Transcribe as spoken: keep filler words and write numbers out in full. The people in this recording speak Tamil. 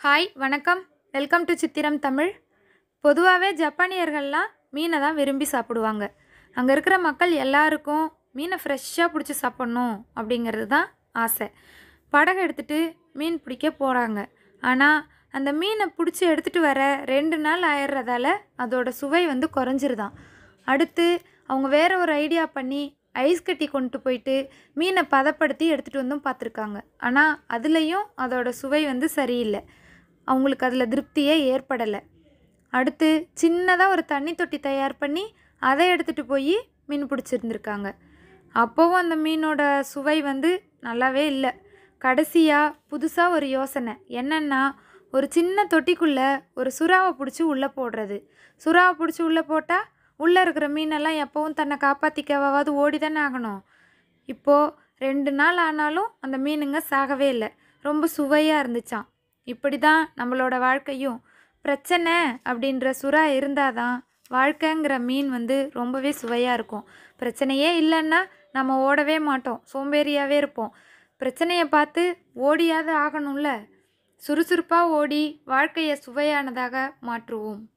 ஹாய் வணக்கம். வெல்கம் டு சித்திரம் தமிழ். பொதுவாகவே ஜப்பானியர்கள்லாம் மீனை தான் விரும்பி சாப்பிடுவாங்க. அங்கே இருக்கிற மக்கள் எல்லாருக்கும் மீனை ஃப்ரெஷ்ஷாக பிடிச்சி சாப்பிட்ணும் அப்படிங்கிறது தான் ஆசை. படகு எடுத்துகிட்டு மீன் பிடிக்க போகிறாங்க. ஆனால் அந்த மீனை பிடிச்சி எடுத்துகிட்டு வர ரெண்டு நாள் ஆயிடுறதால அதோட சுவை வந்து குறைஞ்சிருதான். அடுத்து அவங்க வேறு ஒரு ஐடியா பண்ணி ஐஸ் கட்டி கொண்டு போயிட்டு மீனை பதப்படுத்தி எடுத்துகிட்டு வந்தும் பார்த்துருக்காங்க. ஆனால் அதுலேயும் அதோட சுவை வந்து சரியில்லை. அவங்களுக்கு அதில் திருப்தியே ஏற்படலை. அடுத்து சின்னதாக ஒரு தண்ணி தொட்டி தயார் பண்ணி அதை எடுத்துகிட்டு போய் மீன் பிடிச்சிருந்துருக்காங்க. அப்போவும் அந்த மீனோட சுவை வந்து நல்லாவே இல்லை. கடைசியாக புதுசாக ஒரு யோசனை என்னென்னா, ஒரு சின்ன தொட்டிக்குள்ளே ஒரு சுறாவை பிடிச்சி உள்ளே போடுறது. சுறாவை பிடிச்சி உள்ளே போட்டால் உள்ளே இருக்கிற மீனெல்லாம் எப்போவும் தன்னை காப்பாற்றிக்கவாவது ஓடி தானே ஆகணும். இப்போது ரெண்டு நாள் ஆனாலும் அந்த மீனுங்க சாகவே இல்லை. ரொம்ப சுவையாக இருந்துச்சான். இப்படி தான் நம்மளோட வாழ்க்கையும். பிரச்சனை அப்படின்ற சுறா இருந்தால் தான் வாழ்க்கைங்கிற மீன் வந்து ரொம்பவே சுவையாக இருக்கும். பிரச்சனையே இல்லைன்னா நம்ம ஓடவே மாட்டோம், சோம்பேறியாகவே இருப்போம். பிரச்சனையை பார்த்து ஓடியாவது ஆகணும்ல. சுறுசுறுப்பாக ஓடி வாழ்க்கையை சுவையானதாக மாற்றுவோம்.